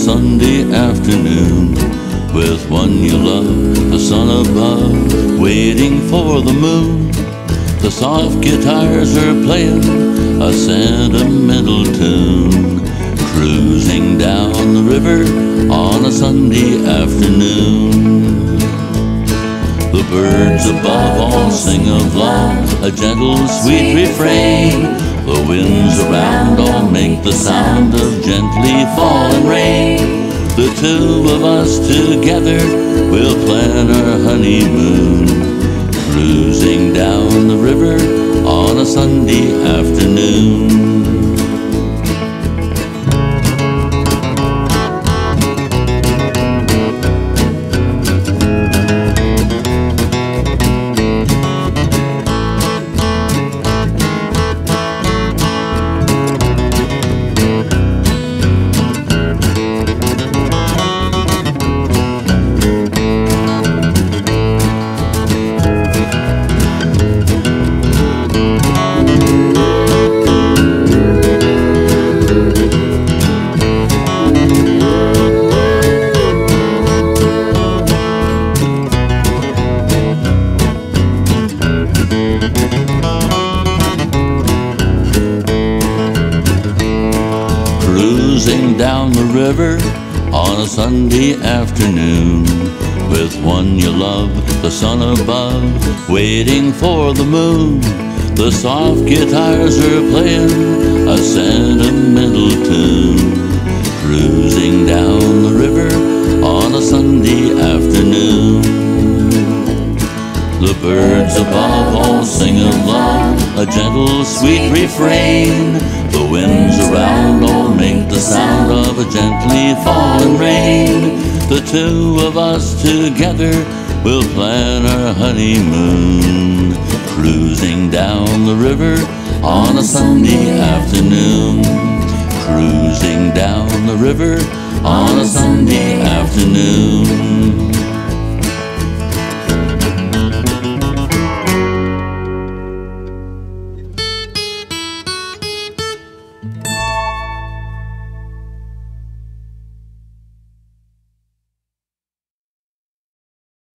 Sunday afternoon, with one you love, the sun above, waiting for the moon. The soft guitars are playing a sentimental tune, cruising down the river on a Sunday afternoon. The birds above all sing of love, a gentle sweet refrain. The winds around all make the sound of gently falling rain. The two of us together will plan our honeymoon, cruising down the river on a Sunday afternoon. Cruising down the river on a Sunday afternoon, with one you love, the sun above, waiting for the moon. The soft guitars are playing a sentimental tune, cruising down the river on a Sunday afternoon. The birds above all sing of love, a gentle sweet refrain. The winds around all make the sound of a gently falling rain. The two of us together will plan our honeymoon, cruising down the river on a Sunday afternoon. Cruising down the river on a Sunday afternoon.